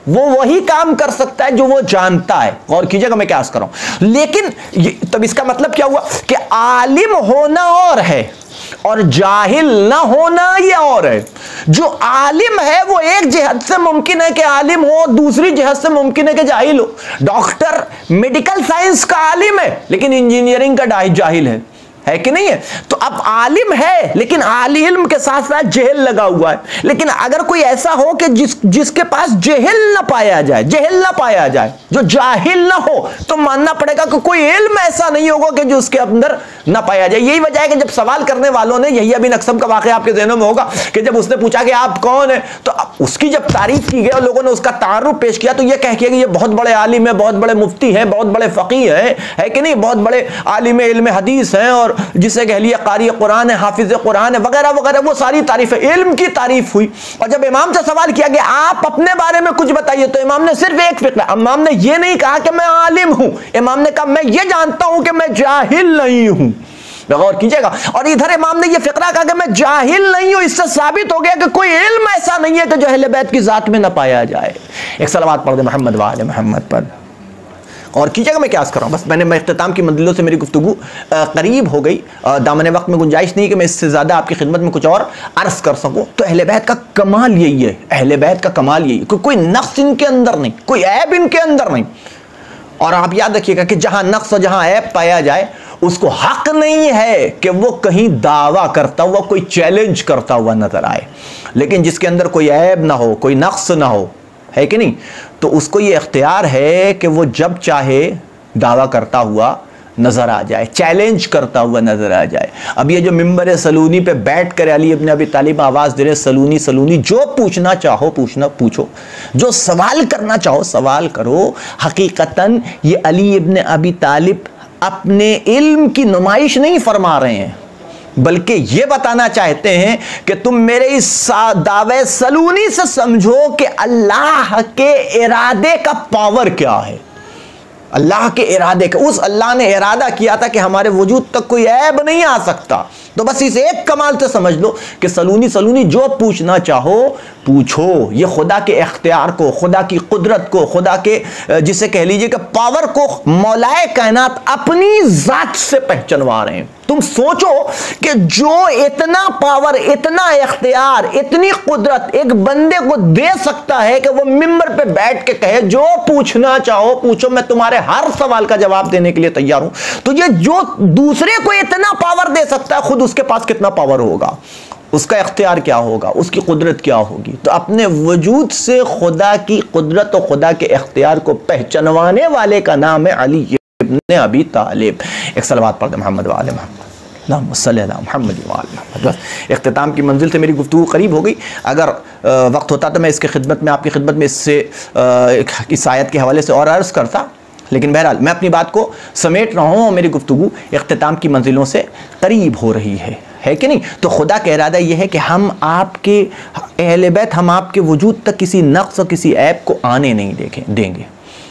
[SPEAKER 2] वो वही काम कर सकता है जो वो जानता है। और कीजिएगा मैं क्या अर्ज कर रहा हूं। लेकिन तब इसका मतलब क्या हुआ कि आलिम होना और है और जाहिल ना होना ये और है। जो आलिम है वो एक जिहत से मुमकिन है कि आलिम हो, दूसरी जिहत से मुमकिन है कि जाहिल हो। डॉक्टर मेडिकल साइंस का आलिम है लेकिन इंजीनियरिंग का जाहिल है, है कि नहीं है? तो अब आलिम है लेकिन आली इल्म के साथ साथ जहल लगा हुआ है। लेकिन अगर कोई ऐसा हो कि जिस जिसके पास जहल ना पाया जाए, जहल ना पाया जाए, जो जाहिल ना हो, तो मानना पड़ेगा कि कोई इल्म ऐसा नहीं होगा कि जो उसके अंदर ना पाया जाए। यही वजह है कि जब सवाल करने वालों ने, यही बिन अक्सम का वाकया आपके ज़हनों में होगा कि जब उसने पूछा कि आप कौन है, तो उसकी जब तारीफ की गई और लोगों ने उसका तारुफ पेश किया तो यह कह के कि ये बहुत बड़े आलिम है, बहुत बड़े मुफ्ती हैं, बहुत बड़े फ़कीह हैं, है कि नहीं, बहुत बड़े आलिम इल्म हदीस हैं, और जिसे कह लिया कारी कुरान है, हाफिज कुरान है, वगैरह वगैरह, वो सारी तारीफ है, इल्म की तारीफ हुई। और जब इमाम से सवाल किया कि आप अपने बारे में कुछ बताइए, तो इमाम ने सिर्फ एक फिक्र, इमाम ने यह नहीं कहा कि मैं आलिम हूं, इमाम ने कहा मैं ये जानता हूं कि मैं जाहिल नहीं हूं। गौर कीजिएगा। और इधर इमाम ने यह फिक्रा कहा कि मैं जाहिल नहीं हूं। इससे साबित हो गया कि कोई इल्म ऐसा नहीं है कि जो अहले बैत की जात में ना पाया जाए। एक सलावत पढ़ दे मोहम्मद वाले मोहम्मद पर। और कीजिएगा मैं क्या अर्ज कर रहा हूँ, बस मैंने मैं इख्तिताम की मंजिलों से मेरी गुफ्तगू करीब हो गई, दामन वक्त में गुंजाइश नहीं कि मैं इससे ज़्यादा आपकी खिदमत में कुछ और अर्ज कर सकूँ। तो अहले बैत का कमाल यही है, अहले बैत का कमाल यही है, को, कोई नक्स इनके अंदर नहीं, कोई ऐब इनके अंदर नहीं। और आप याद रखिएगा कि जहाँ नक्स और जहाँ ऐब पाया जाए, उसको हक नहीं है कि वो कहीं दावा करता हुआ, कोई चैलेंज करता हुआ नजर आए। लेकिन जिसके अंदर कोई ऐब ना हो, कोई नक्स ना हो, है कि नहीं, तो उसको ये इख्तियार है कि वो जब चाहे दावा करता हुआ नजर आ जाए, चैलेंज करता हुआ नजर आ जाए। अब ये जो मिंबर सलूनी पे बैठ कर अली इब्न अबी तालिब आवाज़ दे रहे, सलूनी सलूनी, जो पूछना चाहो पूछना पूछो, जो सवाल करना चाहो सवाल करो। हकीकतन ये अली इब्न अबी तालिब अपने इल्म की नुमाइश नहीं फरमा रहे हैं, बल्कि ये बताना चाहते हैं कि तुम मेरे इस दावे सलूनी से समझो कि अल्लाह के इरादे का पावर क्या है। अल्लाह के इरादे का, उस अल्लाह ने इरादा किया था कि हमारे वजूद तक कोई ऐब नहीं आ सकता। तो बस इस एक कमाल से समझ लो कि सलूनी सलूनी जो पूछना चाहो पूछो। ये खुदा के इख्तियार को, खुदा की कुदरत को, खुदा के जिसे कह लीजिए कि पावर को मौलाए कायनात अपनी जात से पहचानवा रहे हैं। तुम सोचो कि जो इतना पावर, इतना इख्तियार, इतनी कुदरत एक बंदे को दे सकता है कि वो मिंबर पे बैठ के कहे जो पूछना चाहो पूछो, मैं तुम्हारे हर सवाल का जवाब देने के लिए तैयार हूं। तो ये जो दूसरे को इतना पावर दे सकता है, खुद उसके पास कितना पावर होगा, उसका इख्तियार क्या होगा, उसकी कुदरत क्या होगी। तो अपने वजूद से खुदा की कुदरत और खुदा के इख्तियार को पहचानवाने वाले का नाम है अली इब्न अबी तालिब। एक सलवात पढ़ दे मोहम्मद वाले मोहम्मद। बस इख्तिताम की मंजिल से मेरी गुफ्तगू करीब हो गई। अगर वक्त होता तो मैं इसके खिदमत में, आपकी खिदमत में इससे इस आयत के हवाले से और अर्ज़ करता, लेकिन बहरहाल मैं अपनी बात को समेट रहा हूँ और मेरी गुफ्तगू इख्तिताम की मंजिलों से करीब हो रही है, है कि नहीं। तो खुदा का इरादा यह है कि हम आपके अहले बैत, हम आपके वजूद तक किसी नक्स और किसी ऐब को आने नहीं देखें देंगे।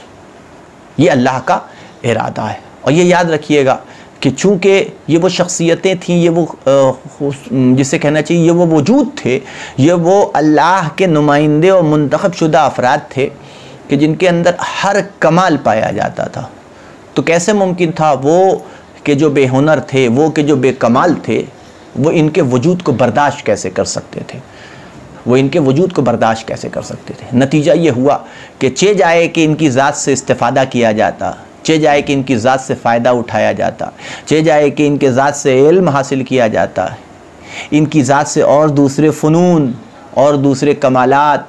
[SPEAKER 2] ये अल्लाह का इरादा है। और ये याद रखिएगा कि चूँकि ये वो शख्सियतें थीं, ये वो जिसे कहना चाहिए ये वो वजूद थे, ये वो अल्लाह के नुमाइंदे और मुंतखब शुदा अफराद थे कि जिनके अंदर हर कमाल पाया जाता था। तो कैसे मुमकिन था वो कि जो बेहुनर थे, वो कि जो बेकमाल थे, वो इनके वजूद को बर्दाश्त कैसे कर सकते थे, वो इनके वजूद को बर्दाश्त कैसे कर सकते थे। नतीजा ये हुआ कि चे जाए कि इनकी ज़ात से इस्तिफ़ादा किया जाता, चे जाए कि इनकी ज़ात से फ़ायदा उठाया जाता, चे जाए कि इनके ज़ात से इल्म हासिल किया जाता, इनकी ज़ात से और दूसरे फ़नून और दूसरे कमालात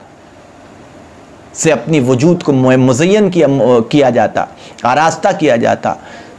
[SPEAKER 2] से अपनी वजूद को मुज़य्यन किया किया जाता, आरास्ता किया जाता।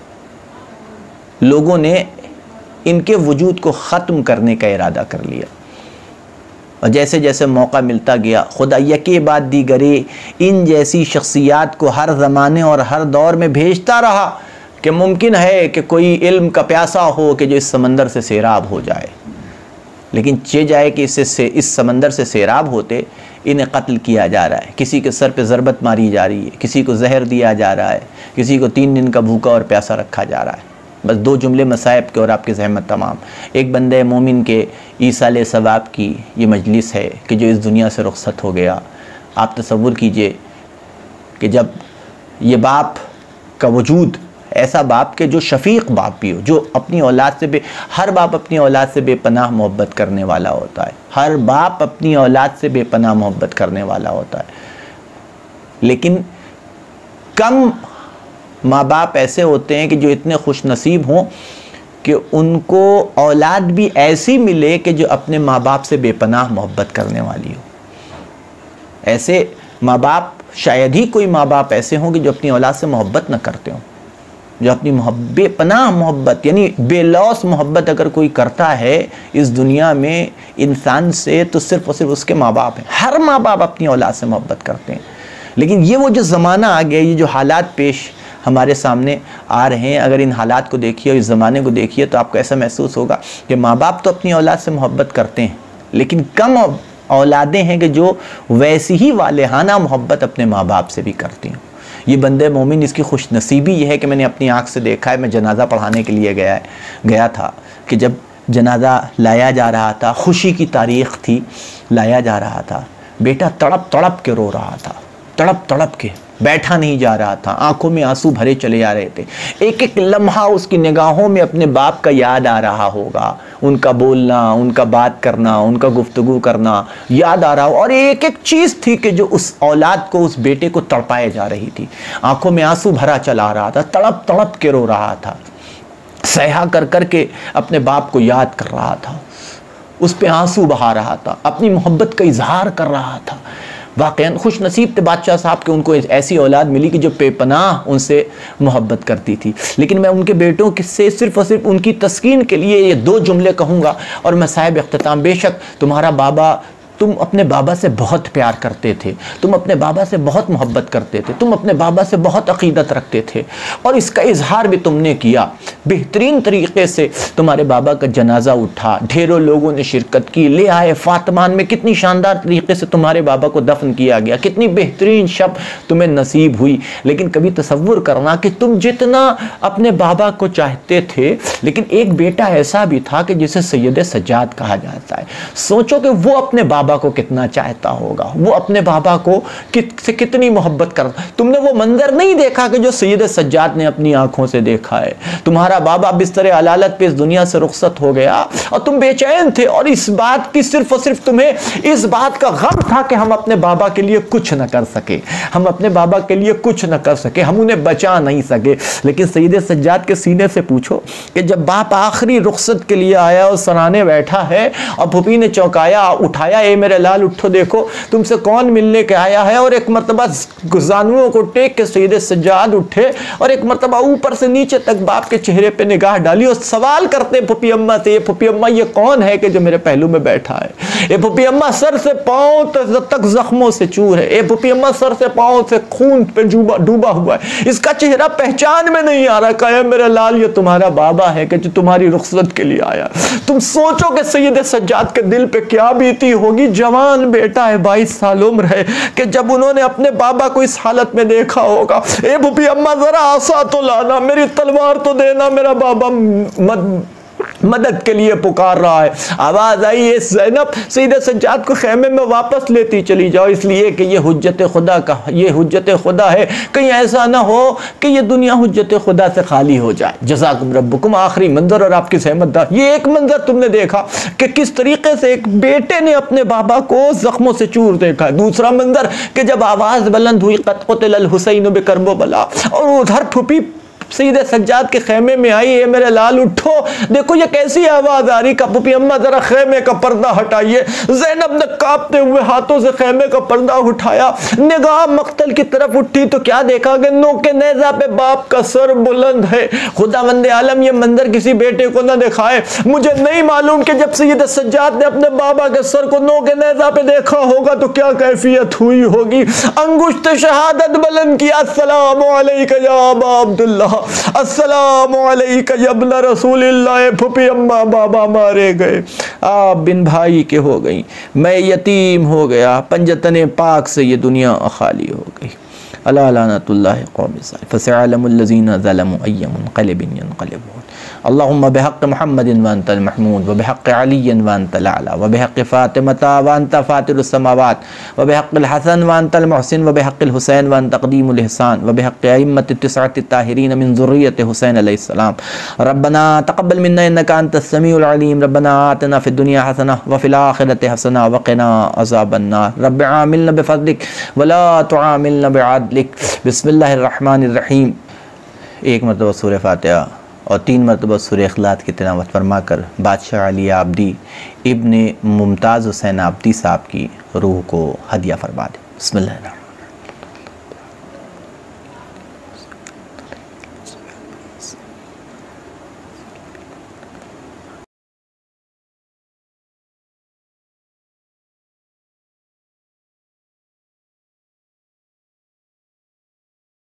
[SPEAKER 2] लोगों ने इनके वजूद को ख़त्म करने का इरादा कर लिया और जैसे जैसे मौका मिलता गया, खुदा यके बाद दीगरे इन जैसी शख्सियात को हर ज़माने और हर दौर में भेजता रहा कि मुमकिन है कि कोई इल्म का प्यासा हो कि जो इस समंदर से सैराब हो जाए। लेकिन चे जाए कि इससे से इस समंदर से सैराब होते इन्हें कत्ल किया जा रहा है, किसी के सर पे ज़रबत मारी जा रही है, किसी को जहर दिया जा रहा है, किसी को तीन दिन का भूखा और प्यासा रखा जा रहा है। बस दो जुमले मसाइब के और आपकी ज़हमत तमाम। एक बंदे मोमिन के ईसाले सवाब की ये मजलिस है कि जो इस दुनिया से रुखसत हो गया। आप तसव्वुर कीजिए कि जब ये बाप का वजूद, ऐसा बाप के जो शफीक बाप भी हो, जो अपनी औलाद से बे हर बाप अपनी औलाद से बेपनाह मोहब्बत करने वाला होता है, हर बाप अपनी औलाद से बेपनाह मोहब्बत करने वाला होता है। लेकिन कम माँ बाप ऐसे होते हैं कि जो इतने खुश नसीब हों कि उनको औलाद भी ऐसी मिले कि जो अपने माँ बाप से बेपनाह मोहब्बत करने वाली हो। ऐसे माँ बाप, शायद ही कोई माँ बाप ऐसे हों कि जो अपनी औलाद से मोहब्बत न करते हों। जो अपनी बेपनाह मोहब्बत यानी बेलौस मोहब्बत अगर कोई करता है इस दुनिया में इंसान से, तो सिर्फ और सिर्फ उसके माँ बाप हैं। हर माँ बाप अपनी औलाद से मोहब्बत करते हैं। लेकिन ये वो जो ज़माना आ गया, ये जो हालात पेश हमारे सामने आ रहे हैं, अगर इन हालात को देखिए और इस ज़माने को देखिए तो आपको ऐसा महसूस होगा कि माँ बाप तो अपनी औलाद से मोहब्बत करते हैं, लेकिन कम औलादें हैं कि जो वैसी ही वालेहाना मोहब्बत अपने माँ बाप से भी करती हैं। ये बंदे मोमिन, इसकी खुश नसीबी ये है कि मैंने अपनी आँख से देखा है। मैं जनाजा पढ़ाने के लिए गया गया था कि जब जनाजा लाया जा रहा था, खुशी की तारीख़ थी, लाया जा रहा था, बेटा तड़प तड़प के रो रहा था, तड़प तड़प के, बैठा नहीं जा रहा था, आंखों में आंसू भरे चले जा रहे थे। एक एक लम्हा उसकी निगाहों में अपने बाप का याद आ रहा होगा, उनका बोलना, उनका बात करना, उनका गुफ्तगू करना याद आ रहा हो। और एक एक चीज़ थी कि जो उस औलाद को, उस बेटे को तड़पाए जा रही थी। आंखों में आंसू भरा चला रहा था, तड़प तड़प के रो रहा था, सहया कर कर के अपने बाप को याद कर रहा था, उस पे आंसू बहा रहा था, अपनी मोहब्बत का इजहार कर रहा था। वाक़ईन खुश नसीब थे बादशाह साहब के, उनको ऐसी औलाद मिली कि जो बेपनाह उनसे मोहब्बत करती थी। लेकिन मैं उनके बेटों से सिर्फ़ और सिर्फ उनकी तस्कीन के लिए ये दो जुमले कहूँगा और मैं साहिब इख्तिताम। बेशक तुम्हारा बाबा, तुम अपने बाबा से बहुत प्यार करते थे, तुम अपने बाबा से बहुत मोहब्बत करते थे, तुम अपने बाबा से बहुत अक़ीदत रखते थे और इसका इजहार भी तुमने किया बेहतरीन तरीक़े से। तुम्हारे बाबा का जनाजा उठा, ढेरों लोगों ने शिरकत की, ले आए फातमान में, कितनी शानदार तरीक़े से तुम्हारे बाबा को दफन किया गया, कितनी बेहतरीन शब तुम्हें नसीब हुई। लेकिन कभी तसव्वुर करना कि तुम जितना अपने बाबा को चाहते थे, लेकिन एक बेटा ऐसा भी था कि जिसे सैयद सज्जाद कहा जाता है। सोचो कि वो अपने बाबा को कितना चाहता होगा, वो अपने बाबा को कित से कितनी मोहब्बत करता। तुमने वो मंजर नहीं देखा कि जो सैयद सज्जाद ने अपनी आंखों से देखा है। तुम्हारा बाबा बिस्तर अलालत पे इस दुनिया से रुखसत हो गया और तुम बेचैन थे, और इस बात की सिर्फ और सिर्फ तुम्हें इस बात का गम था कि हम अपने बाबा के लिए कुछ न कर सके, हम अपने बाबा के लिए कुछ न कर सके, हम उन्हें बचा नहीं सके। लेकिन सैयद सज्जाद के सीने से पूछो कि जब बाप आखिरी रुखसत के लिए आया और सराहने बैठा है और फूफी ने चौंकाया, उठाया, ए मेरे लाल उठो, देखो तुमसे कौन मिलने के आया है। और एक मरतबा जानुओं को टेक के सैयद सज्जाद उठे और एक मरतबा ऊपर से नीचे तक बाप के चेहरे पे निगाह डाली और सवाल करते फूफी अम्मा से, ये फूफी अम्मा ये कौन है कि जो मेरे पहलू में बैठा है? ये फूफी अम्मा सर से पांव तक जख्मों से चूर है, ये फूफी अम्मा सर से पांव से खून पे डूबा डूबा हुआ है, इसका चेहरा पहचान में नहीं आ रहा। कहे मेरे लाल ये तुम्हारा बाबा है कि जो तुम्हारी रुखसत के लिए आया। तुम सोचो कि सैयद सज्जाद के दिल पे क्या बीती होगी। जवान बेटा है, बाईस साल उम्र है, कि जब उन्होंने अपने बाबा को इस हालत में देखा होगा, ए फूफी अम्मा जरा आसा तो लाना, मेरी तलवार तो देना, मेरा बाबा मद मदद के लिए पुकार रहा है। आवाज आई, ये ज़ैनब सैयद सज्जाद को खेमे में वापस लेती चली जाओ, इसलिए कि ये हुज्जत खुदा का ये हुज्जत खुदा है, कहीं ऐसा ना हो कि ये दुनिया हुज्जत खुदा से खाली हो जाए। जज़ाकुम रब्बुकुम। आखिरी मंजर और आपकी सहमत। ये एक मंजर तुमने देखा कि किस तरीके से एक बेटे ने अपने बाबा को जख्मों से चूर देखा। दूसरा मंजर कि जब आवाज बुलंद हुई, क़द क़ुतिल हुसैन बिकर्बला, और उधर फूफी सैयद सज्जाद के खेमे में आई, है मेरे लाल उठो, देखो ये कैसी आवाज आ रही। का फूफी अम्मा जरा खेमे का पर्दा हटाइए। ज़ैनब ने कांपते हुए हाथों से खेमे का पर्दा उठाया, निगाह मक्तल की तरफ उठी तो क्या देखा कि नो के नेजा पे बाप का सर बुलंद है। खुदावंद आलम ये मंजर किसी बेटे को ना दिखाए। मुझे नहीं मालूम कि जब सैयद सज्जाद ने अपने बाबा के सर को नो के नेजा पे देखा होगा तो क्या कैफियत हुई होगी। अंगुश्त शहादत बुलंद किया, अस्सलामु अलैका या अबा अब्दुल्लाह, अस्सलामु अलैका या इब्न रसूलिल्लाह। फूफी अम्मा बाबा मारे गए, आप बिन भाई के हो गई, मैं यतीम हो गया, पंजतने पाक से ये दुनिया खाली हो गई। अला लानतुल्लाहि क़ौम ज़ालिम, फसयअलमुल लज़ीना ज़लमू अय्युम मुनक़लिबिन यनक़लिबून। अल्लाहुम्मा बिहक़्क़ मुहम्मदिन व अंतल महमूद व बिहक़्क़ अलीय्यिन व अंतल आला व बिहक़्क़ फ़ातिमता व अंत फ़ातिरुस समावात व बिहक़्क़िल हसन व अंतल मुहसिन व बिहक़्क़िल हुसैन व अंत क़दीमुल इहसान व बिहक़्क़ि अइम्मति तिस्अति ताहिरीन मिन ज़ुर्रिय्यति हुसैन अलैहिस्सलाम। रब्बना तक़ब्बल मिन्ना इन्नका अंतस समीउल अलीम। रब्बना आतिना फ़िद दुनिया हसना व फ़िल आख़िरति हसना व क़िना अज़ाबन नार। रब्बि आमिलना बिफ़ज़लिक व ला तुआमिलना बिअदलिक। बिस्मिल्लाहिर रहमानिर रहीम। एक मरतबा सूरह फ़ातिहा और तीन मरतबा सूरह इख़लास की तिलावत फरमा कर बादशाह अली आब्दी इब्ने मुमताज़ हुसैन आब्दी साहब की रूह को हदिया फरमा दें। बिस्मिल्लाह।